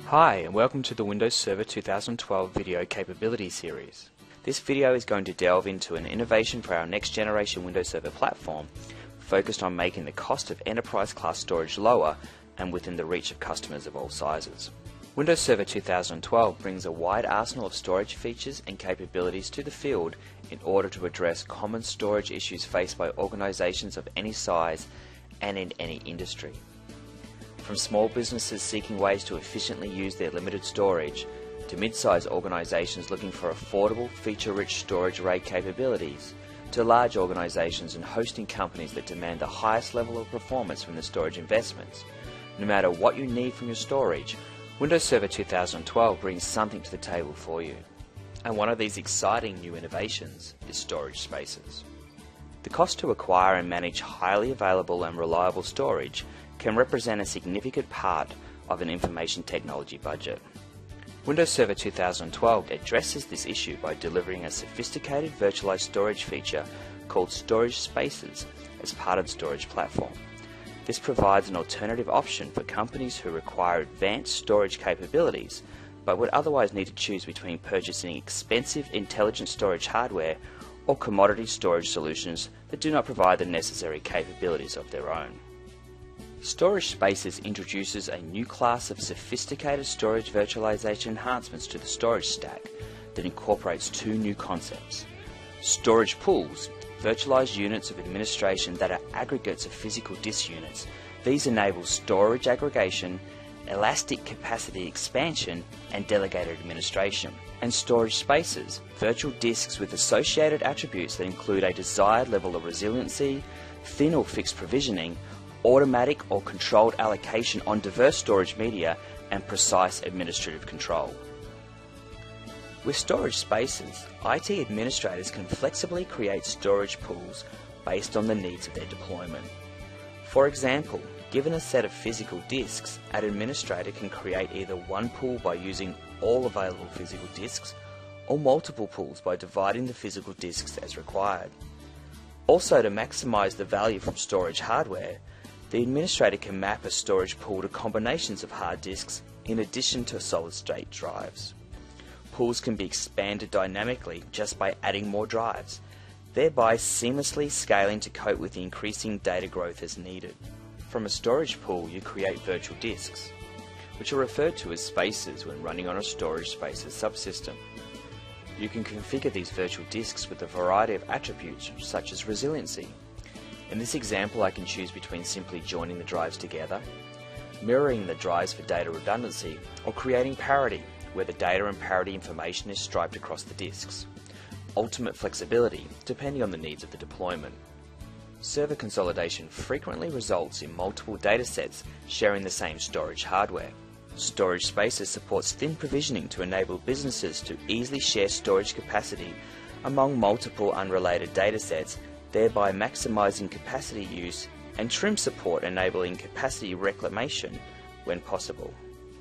Hi and welcome to the Windows Server 2012 video capability series. This video is going to delve into an innovation for our next generation Windows Server platform focused on making the cost of enterprise class storage lower and within the reach of customers of all sizes. Windows Server 2012 brings a wide arsenal of storage features and capabilities to the field in order to address common storage issues faced by organizations of any size and in any industry. From small businesses seeking ways to efficiently use their limited storage, to mid-size organizations looking for affordable, feature-rich storage array capabilities, to large organizations and hosting companies that demand the highest level of performance from the storage investments. No matter what you need from your storage, Windows Server 2012 brings something to the table for you. And one of these exciting new innovations is storage spaces. The cost to acquire and manage highly available and reliable storage can represent a significant part of an information technology budget. Windows Server 2012 addresses this issue by delivering a sophisticated virtualized storage feature called Storage Spaces as part of the storage platform. This provides an alternative option for companies who require advanced storage capabilities but would otherwise need to choose between purchasing expensive intelligent storage hardware or commodity storage solutions that do not provide the necessary capabilities of their own. Storage Spaces introduces a new class of sophisticated storage virtualization enhancements to the storage stack that incorporates two new concepts. Storage pools, virtualized units of administration that are aggregates of physical disk units. These enable storage aggregation, elastic capacity expansion, and delegated administration. And Storage Spaces, virtual disks with associated attributes that include a desired level of resiliency, thin or fixed provisioning, automatic or controlled allocation on diverse storage media, and precise administrative control. With Storage Spaces, IT administrators can flexibly create storage pools based on the needs of their deployment. For example, given a set of physical disks, an administrator can create either one pool by using all available physical disks, or multiple pools by dividing the physical disks as required. Also, to maximize the value from storage hardware, the administrator can map a storage pool to combinations of hard disks in addition to solid-state drives. Pools can be expanded dynamically just by adding more drives, thereby seamlessly scaling to cope with the increasing data growth as needed. From a storage pool, you create virtual disks, which are referred to as spaces when running on a Storage Spaces subsystem. You can configure these virtual disks with a variety of attributes such as resiliency. In this example, I can choose between simply joining the drives together, mirroring the drives for data redundancy, or creating parity, where the data and parity information is striped across the disks. Ultimate flexibility, depending on the needs of the deployment. Server consolidation frequently results in multiple datasets sharing the same storage hardware. Storage Spaces supports thin provisioning to enable businesses to easily share storage capacity among multiple unrelated datasets, thereby maximizing capacity use, and trim support enabling capacity reclamation when possible.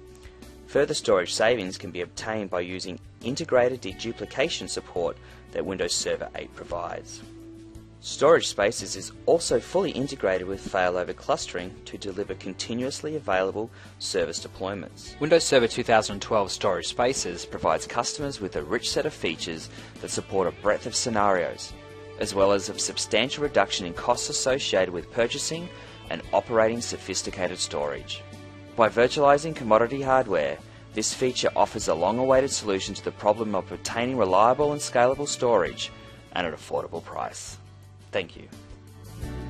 Further storage savings can be obtained by using integrated deduplication support that Windows Server 8 provides. Storage Spaces is also fully integrated with failover clustering to deliver continuously available service deployments. Windows Server 2012 Storage Spaces provides customers with a rich set of features that support a breadth of scenarios, as well as a substantial reduction in costs associated with purchasing and operating sophisticated storage. By virtualizing commodity hardware, this feature offers a long-awaited solution to the problem of obtaining reliable and scalable storage at an affordable price. Thank you.